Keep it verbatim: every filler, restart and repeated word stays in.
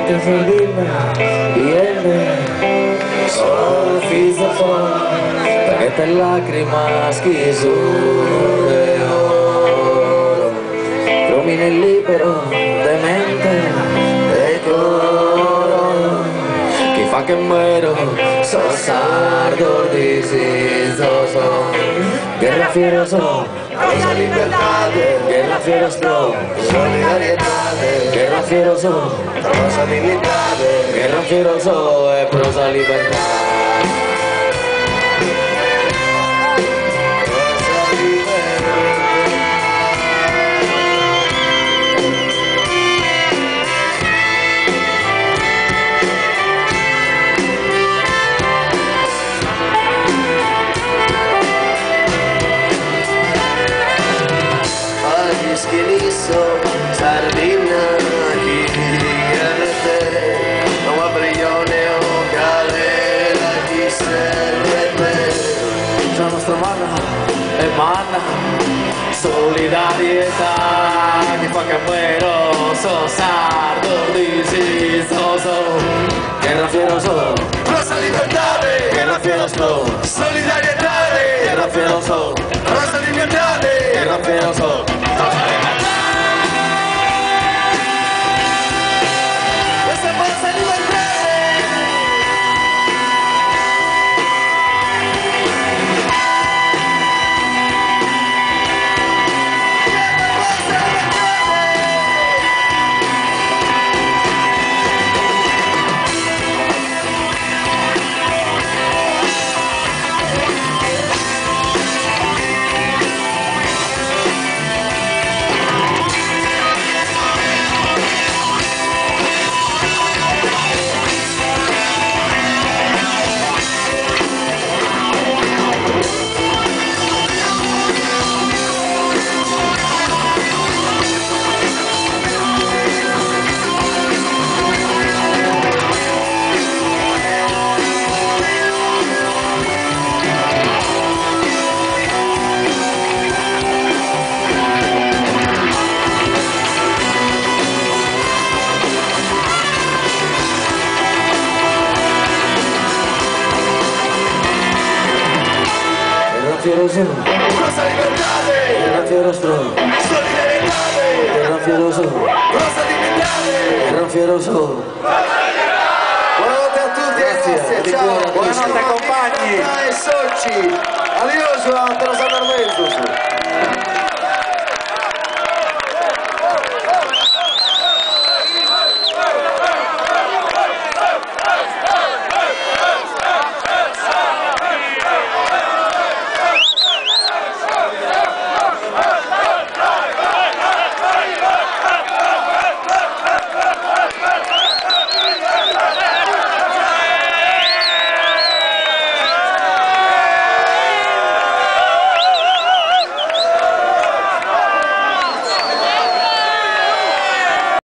Niente sordina, viene solo fissa fuori, perché te lacrima schisure oro, promine libero, demente e coro, chi fa che muero, so sardo di so, guerra fieroso, rosa libertade, guerra fieroso, solidarietade, guerra fieroso, rosa libertade, guerra fieroso e prosa libertà. Schilisso, sardina, chiedete, non abrione o galera, chi serve? La nostra mano emana solidarietà, che fa che muero, so sardo di so, guerra fieroso, Rosa libertade, guerra fieroso, solidarietade, guerra fieroso, rosa libertade, guerra fieroso. Fieroso, rosa libertade, guerra fieroso, solidarietade, guerra fieroso, rosa libertade. guerra fieroso. Buonanotte a tutti, Grazie, grazie, ciao. buonanotte compagni. E soci, adios, te lo saber